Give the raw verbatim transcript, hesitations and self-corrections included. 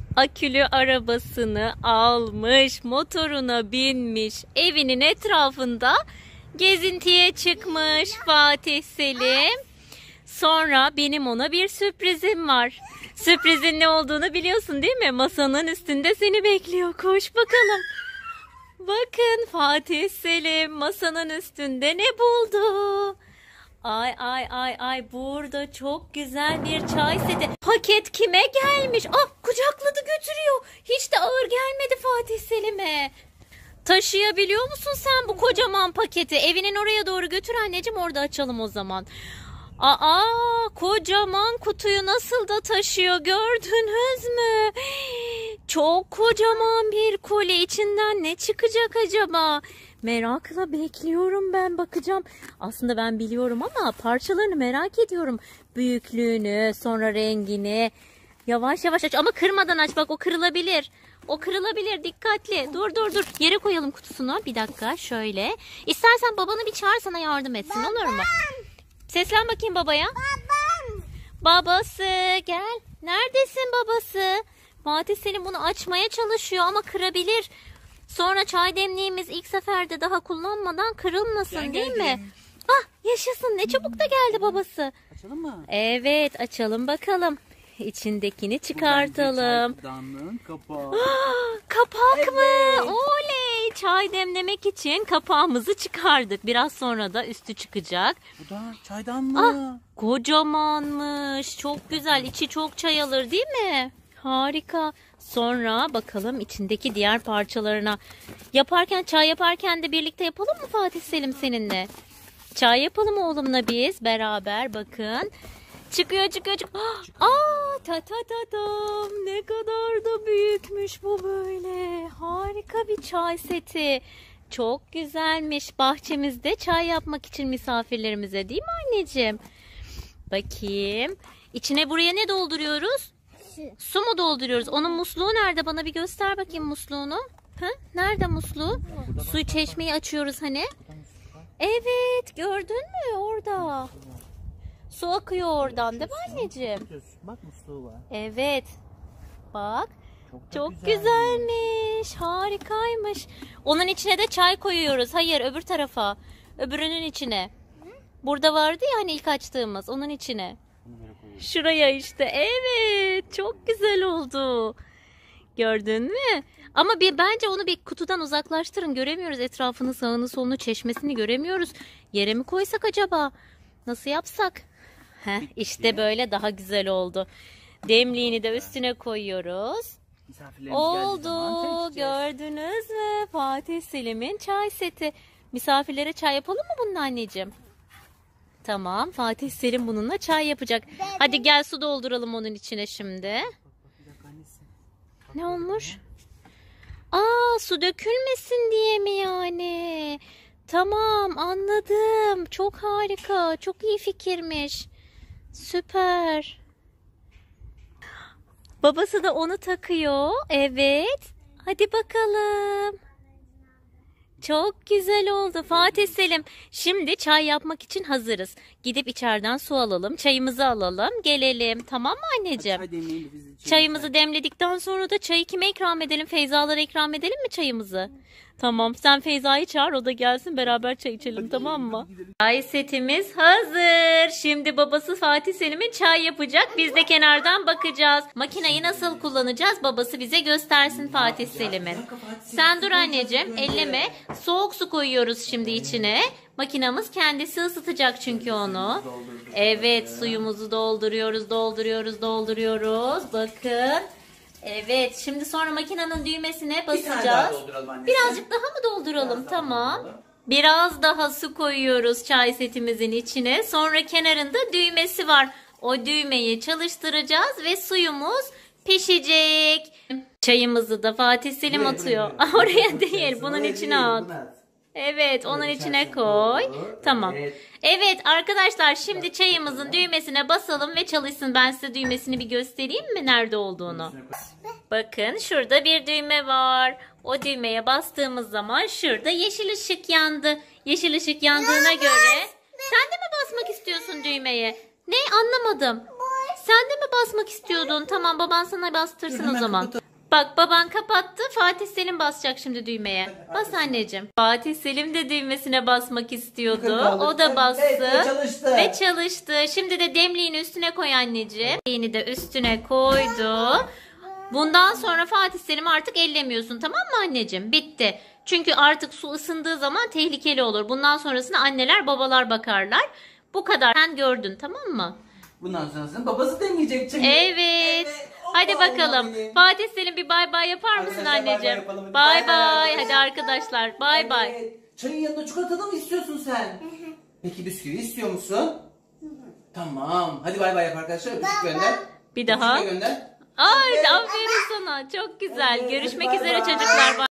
akülü arabasını almış, motoruna binmiş, evinin etrafında gezintiye çıkmış Fatih Selim. Sonra benim ona bir sürprizim var. Sürprizin ne olduğunu biliyorsun değil mi? Masanın üstünde seni bekliyor. Koş bakalım. Bakın Fatih Selim masanın üstünde ne buldu? Ay ay ay ay, burada çok güzel bir çay seti. Paket kime gelmiş? Ah, kucakladı götürüyor. Hiç de ağır gelmedi Fatih Selim'e. Taşıyabiliyor musun sen bu kocaman paketi? Evinin oraya doğru götür anneciğim, orada açalım o zaman. Aa, kocaman kutuyu nasıl da taşıyor, gördünüz mü? Çok kocaman bir koli, içinden ne çıkacak acaba? Merakla bekliyorum, ben bakacağım. Aslında ben biliyorum ama parçalarını merak ediyorum. Büyüklüğünü, sonra rengini. Yavaş yavaş aç ama kırmadan aç, bak o kırılabilir. O kırılabilir, dikkatli. Dur dur dur, yere koyalım kutusunu. Bir dakika şöyle. İstersen babanı bir çağır, sana yardım etsin. Babam. Olur mu? Seslen bakayım babaya. Babam. Babası gel. Neredesin babası? Fatih Selim bunu açmaya çalışıyor ama kırabilir. Sonra çay demliğimiz ilk seferde daha kullanmadan kırılmasın, Ben değil geldim. mi? Ah, yaşasın, ne çabuk da geldi babası. Açalım mı? Evet, açalım bakalım. İçindekini çıkartalım. Çaydanlığın kapağı. Ah, kapak Evet. mı? Oley! Çay demlemek için kapağımızı çıkardık. Biraz sonra da üstü çıkacak. Bu da çaydanlığı. Ah, kocamanmış. Çok güzel. İçi çok çay alır değil mi? Harika. Sonra bakalım içindeki diğer parçalarına. Yaparken, çay yaparken de birlikte yapalım mı Fatih Selim seninle? Çay yapalım oğlumla biz beraber, bakın. Çıkıyor çıkıyor çıkıyor. Aa, ta ta ta tam. Ne kadar da büyükmüş bu böyle. Harika bir çay seti. Çok güzelmiş. Bahçemizde çay yapmak için misafirlerimize, değil mi anneciğim? Bakayım. İçine buraya ne dolduruyoruz? Su. Su mu dolduruyoruz? Onun musluğu nerede? Bana bir göster bakayım musluğunu. Hı? Nerede musluğu? Suyu, çeşmeyi açıyoruz hani. Evet, gördün mü orada? Su akıyor oradan değil mi anneciğim? Bak musluğu var. Evet. Bak. Çok, da Çok güzel. güzelmiş. Harikaymış. Onun içine de çay koyuyoruz. Hayır, öbür tarafa. Öbürünün içine. Burada vardı ya hani ilk açtığımız. Onun içine. Şuraya işte. Evet. Çok güzel oldu. Gördün mü? Ama bir bence onu bir kutudan uzaklaştırın. Göremiyoruz etrafını, sağını, solunu, çeşmesini göremiyoruz. Yere mi koysak acaba? Nasıl yapsak? Heh, işte böyle daha güzel oldu. Demliğini de üstüne koyuyoruz. Misafirlerimiz geldiği zaman Oldu. seçeceğiz. Gördünüz mü? Fatih Selim'in çay seti. Misafirlere çay yapalım mı bunun anneciğim? Tamam. Fatih Selim bununla çay yapacak. Hadi gel su dolduralım onun içine şimdi. Bir dakika annesi. Ne olmuş? Aa, su dökülmesin diye mi yani? Tamam, anladım. Çok harika. Çok iyi fikirmiş. Süper. Babası da onu takıyor. Evet. Hadi bakalım. Çok güzel oldu Fatih Selim. Şimdi çay yapmak için hazırız. Gidip içeriden su alalım. Çayımızı alalım. Gelelim. Tamam mı anneciğim? Çay demleyin biz için. Çayımızı demledikten sonra da çayı kime ikram edelim? Feyzalara ikram edelim mi çayımızı? Tamam, sen Feyza'yı çağır, o da gelsin, beraber çay içelim, tamam mı? Çay setimiz hazır. Şimdi babası Fatih Selim'in çay yapacak. Biz de kenardan bakacağız. Makineyi nasıl kullanacağız? Babası bize göstersin Fatih Selim'in. Sen dur anneciğim, elleme. Soğuk su koyuyoruz şimdi içine. Makinamız kendisi ısıtacak çünkü onu. Evet, suyumuzu dolduruyoruz, dolduruyoruz, dolduruyoruz. Bakın. Evet, şimdi sonra makinenin düğmesine basacağız. Birazcık daha mı dolduralım? Tamam. Biraz daha su koyuyoruz çay setimizin içine. Sonra kenarında düğmesi var. O düğmeyi çalıştıracağız ve suyumuz pişecek. Çayımızı da Fatih Selim atıyor. Oraya değil, bunun içine at. Evet, onun içine koy. Tamam. Evet arkadaşlar, şimdi çayımızın düğmesine basalım ve çalışsın. Ben size düğmesini bir göstereyim mi nerede olduğunu? Bakın, şurada bir düğme var. O düğmeye bastığımız zaman şurada yeşil ışık yandı. Yeşil ışık yandığına göre sen de mi basmak istiyorsun düğmeye? Ne, anlamadım. Sen de mi basmak istiyordun? Tamam, baban sana bastırsın Dur, o hemen zaman. kapatalım. Bak, baban kapattı. Fatih Selim basacak şimdi düğmeye. Bas anneciğim. Fatih Selim de düğmesine basmak istiyordu. Yukarı kaldır. O da bastı. Evet, ve çalıştı. Ve çalıştı. Şimdi de demliğini üstüne koy anneciğim. Demliğini de üstüne koydu. Bundan sonra Fatih Selim artık ellemiyorsun, tamam mı anneciğim? Bitti. Çünkü artık su ısındığı zaman tehlikeli olur. Bundan sonrasına anneler babalar bakarlar. Bu kadar. Sen gördün, tamam mı? Bundan sonrasında babası demeyecek çünkü. Evet. Hadi Hoppa, bakalım. benim. Fatih Selim bir bay bay yapar mısın Arkadaşlar, bay bay anneciğim? yapalım. Hadi Bay bay bay bay. arkadaşlar. Hadi arkadaşlar. Bay bay. Evet. Çayın yanında çikolata mı istiyorsun sen? Peki bisküvi istiyor musun? Tamam. Hadi bay bay yap arkadaşlar. Öpücük gönder. Bir daha. Öpücük de gönder. Ay, aferin sana. Çok güzel. Evet, Görüşmek bay üzere bay. çocuklar.